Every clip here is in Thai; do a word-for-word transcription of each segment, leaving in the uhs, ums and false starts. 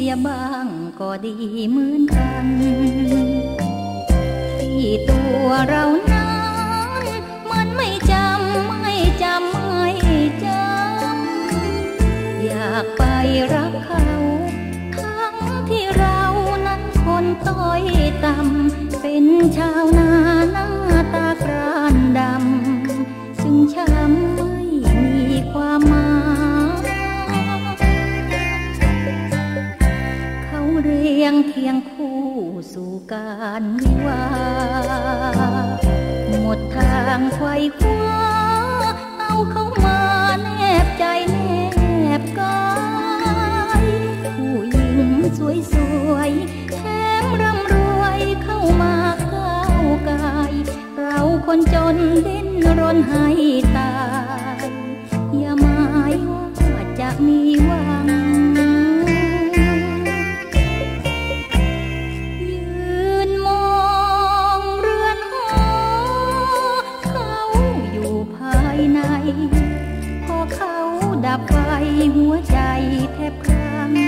ยบ้างก็ดีเหมือนกันที่ตัวเรานั้นมันไม่จำไม่จำไม่จำอยากไปรักเขาทั้งที่เรานั้นคนต้อยต่ำเป็นชาวนาหน้าตากรานดำจึงช้ำไม่มีความหมายเขาเรียงเคียงคู่สู่การวิวาหมดทางไขว่คว้าเอาเขามาแนบใจแนบกายผู้หญิงสวยๆแถมร่ำรวยเข้ามาก้าวกายเราคนจนดิ้นรนให้ตายอย่าหมายว่าจะมีหวังยืนมองเรือนหอเขาอยู่ภายในพอเขาดับไฟหัวใจแทบคลั่ง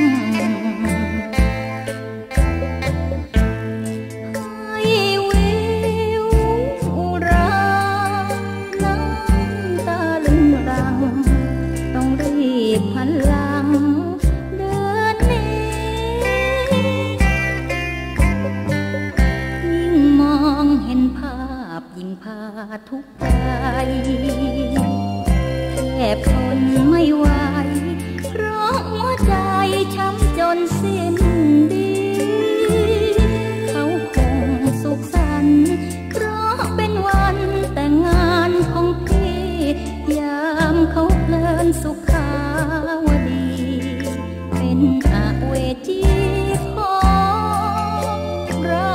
พลังเดินหนียิ่งมองเห็นภาพยิ่งพาทุกข์ใจแทบทนไม่ไหวเพราะหัวใจช้ำจนสิ้นดีเขาคงสุขสันต์เพราะเป็นวันแต่งงานของพี่ยามเขาเพลินสุขาวดีเป็นอเวจีของเรา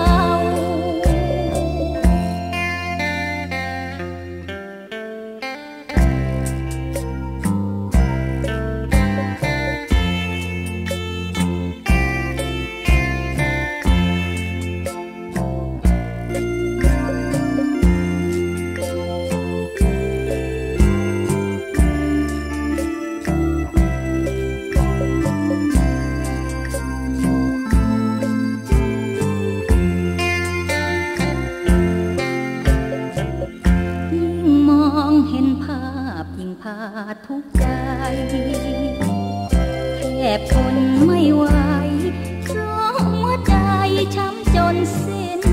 เห็นภาพยิ่งพาทุกข์ใจแทบทนไม่ไหวเพราะหัวใจช้ำจนสิ้น